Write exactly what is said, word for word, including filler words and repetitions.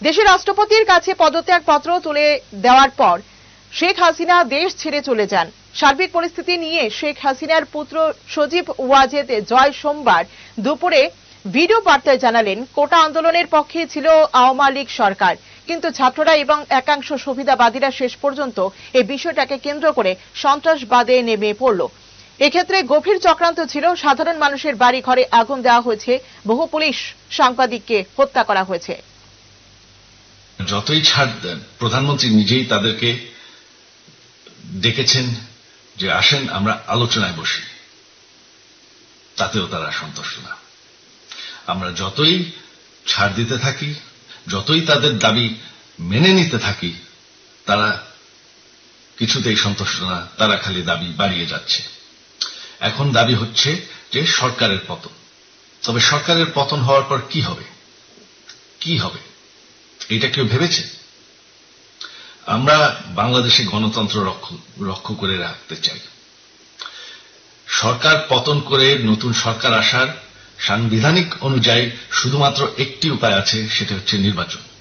দেশের রাষ্ট্রপতির কাছে পদত্যাগপত্র তুলে দেওয়ার পর শেখ হাসিনা দেশ ছেড়ে চলে যান। সার্বিক পরিস্থিতি নিয়ে শেখ হাসিনার পুত্র সজীব ওয়াজেদ জয় সোমবার দুপুরে ভিডিও বার্তায় জানালেন, কোটা আন্দোলনের পক্ষে ছিল আওয়ামী লীগ সরকার, কিন্তু ছাত্ররা এবং একাংশ সুবিধাবাদীরা শেষ পর্যন্ত এই বিষয়টাকে কেন্দ্র করে সন্ত্রাসবাদে নেমে পড়ল। এক্ষেত্রে গভীর চক্রান্ত ছিল। সাধারণ মানুষের বাড়ি ঘরে আগুন দেওয়া হয়েছে, বহু পুলিশ সাংবাদিককে হত্যা করা হয়েছে। যতই ছাড় দেন, প্রধানমন্ত্রী নিজেই তাদেরকে ডেকেছেন যে আসেন আমরা আলোচনায় বসি, তাতেও তারা সন্তুষ্ট না। আমরা যতই ছাড় দিতে থাকি, যতই তাদের দাবি মেনে নিতে থাকি, তারা কিছুতেই সন্তুষ্ট না, তারা খালি দাবি বাড়িয়ে যাচ্ছে। এখন দাবি হচ্ছে যে সরকারের পতন। তবে সরকারের পতন হওয়ার পর কি হবে, কি হবে এটা কেউ ভেবেছে? আমরা বাংলাদেশে গণতন্ত্র রক্ষা করে রাখতে চাই। সরকার পতন করে নতুন সরকার আসার সাংবিধানিক অনুযায়ী শুধুমাত্র একটি উপায় আছে, সেটা হচ্ছে নির্বাচন।